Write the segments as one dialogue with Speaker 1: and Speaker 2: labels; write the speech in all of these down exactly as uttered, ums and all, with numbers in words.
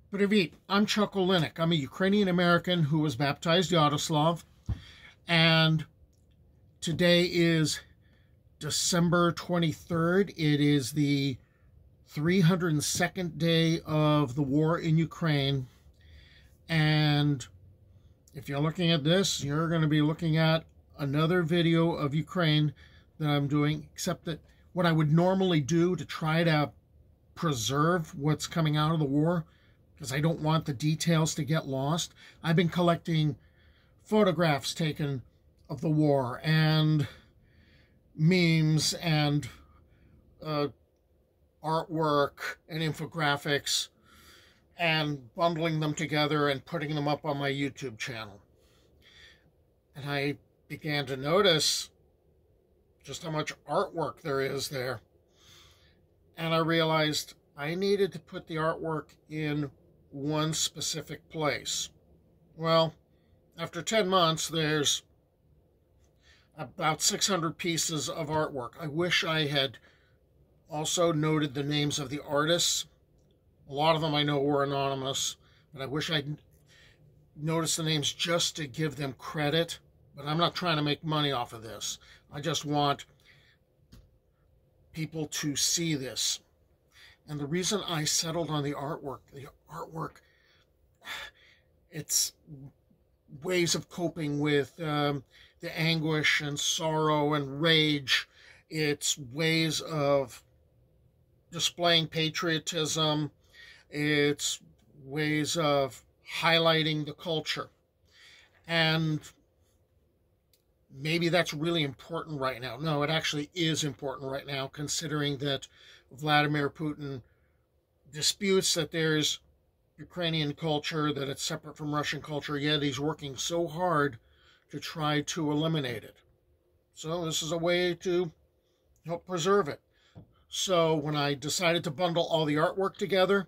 Speaker 1: Привет, I'm Chuck Olenek. I'm a Ukrainian American who was baptized Yaroslav, and today is December twenty-third. It is the three hundred second day of the war in Ukraine, and if you're looking at this, you're going to be looking at another video of Ukraine that I'm doing, except that what I would normally do to try to preserve what's coming out of the war, because I don't want the details to get lost. I've been collecting photographs taken of the war and memes and uh, artwork and infographics and bundling them together and putting them up on my YouTube channel. And I began to notice just how much artwork there is there. And I realized I needed to put the artwork in one specific place. Well, after ten months, there's about six hundred pieces of artwork. I wish I had also noted the names of the artists. A lot of them I know were anonymous, but I wish I'd noticed the names just to give them credit. But I'm not trying to make money off of this. I just want people to see this. And the reason I settled on the artwork, the artwork, it's ways of coping with um, the anguish and sorrow and rage. It's ways of displaying patriotism. It's ways of highlighting the culture. And maybe that's really important right now. No, it actually is important right now, considering that Vladimir Putin disputes that there's Ukrainian culture, that it's separate from Russian culture, yet he's working so hard to try to eliminate it. So this is a way to help preserve it. So when I decided to bundle all the artwork together,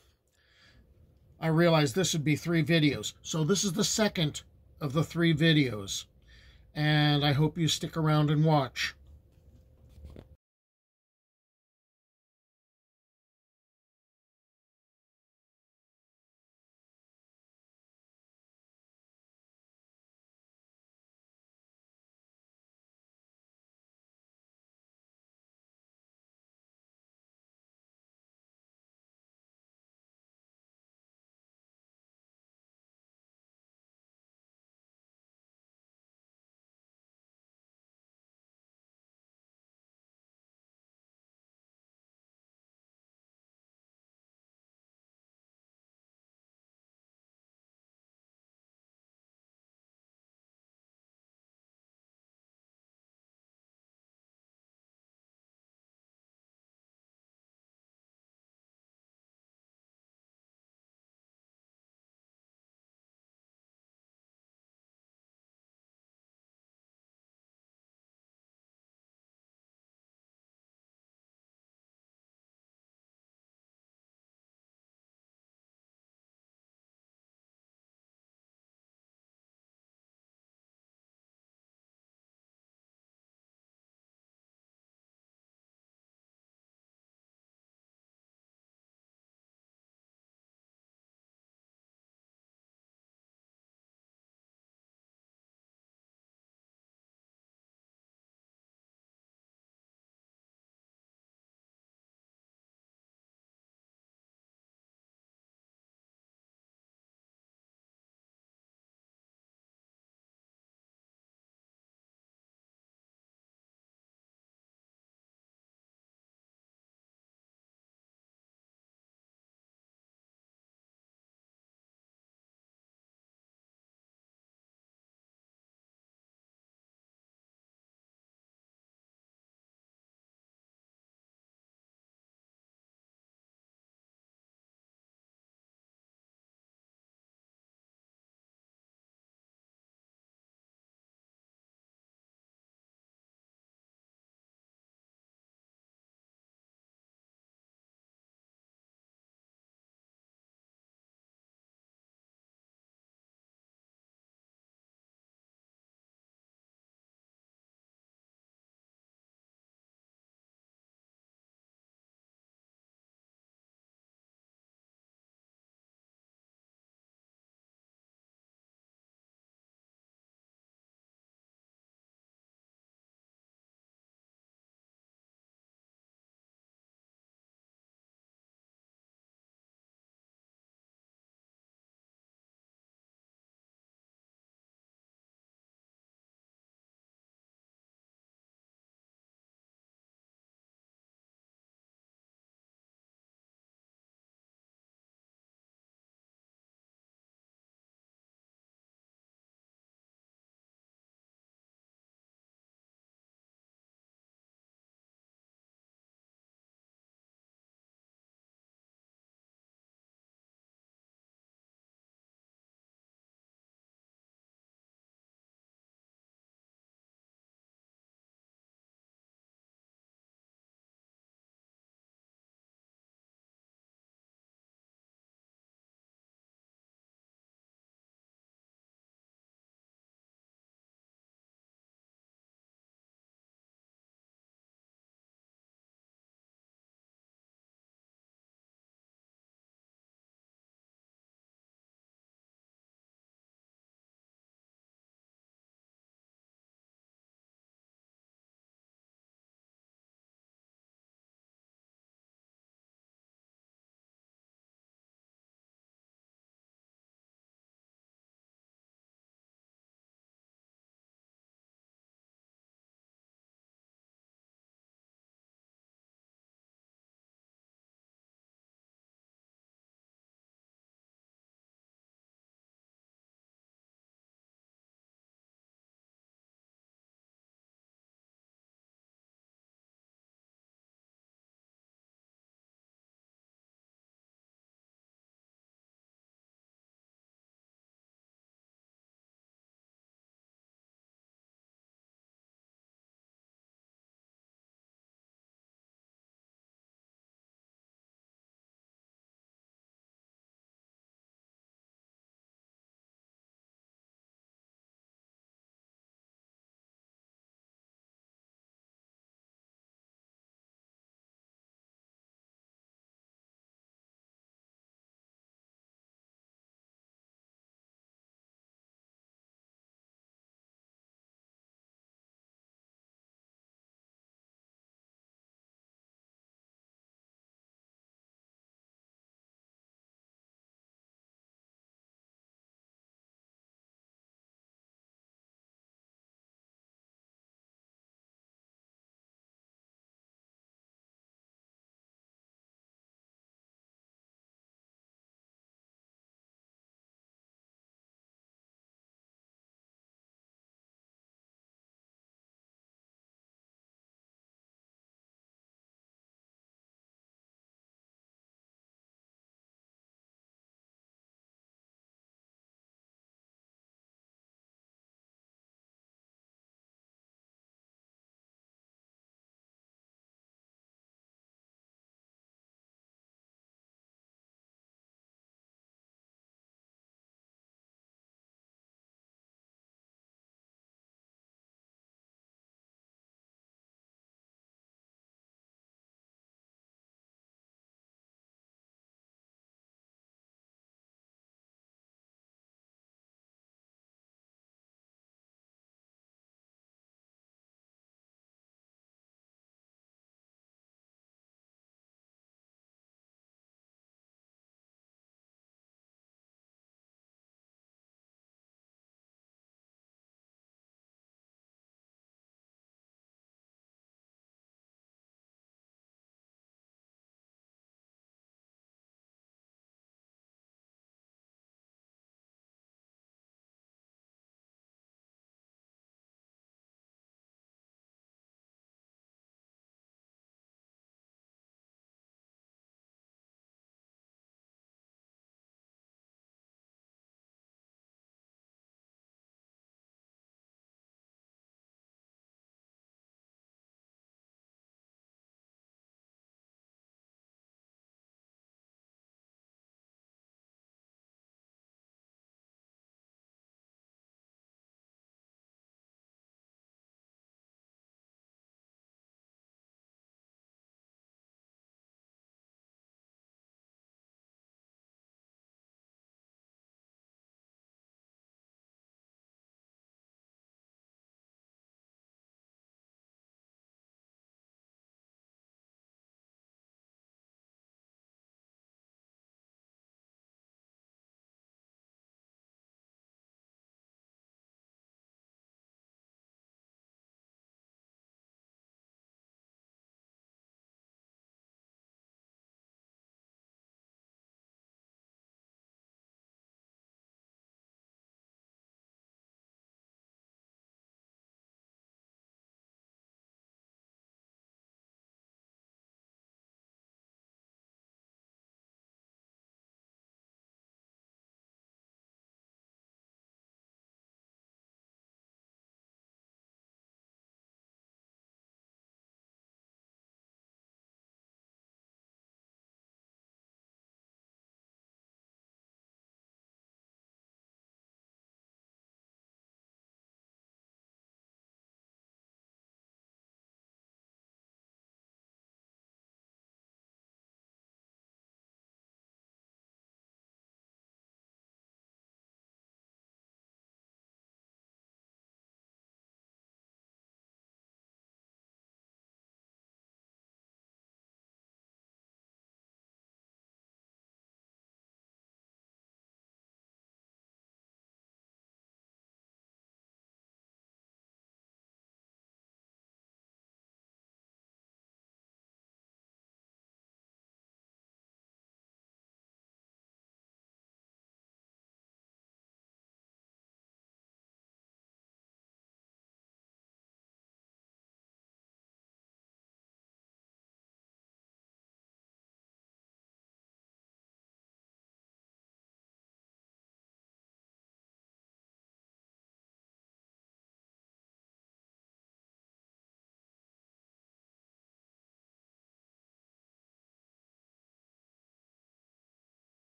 Speaker 1: I realized this would be three videos. So this is the second of the three videos. And I hope you stick around and watch.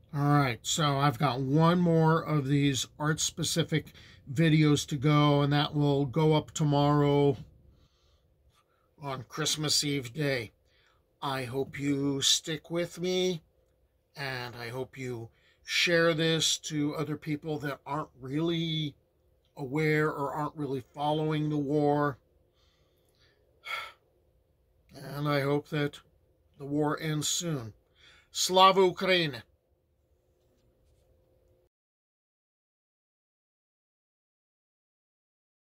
Speaker 1: All right, so I've got one more of these art-specific videos to go, and that will go up tomorrow on Christmas Eve day. I hope you stick with me, and I hope you share this to other people that aren't really aware or aren't really following the war. And I hope that the war ends soon. Slava Ukraini!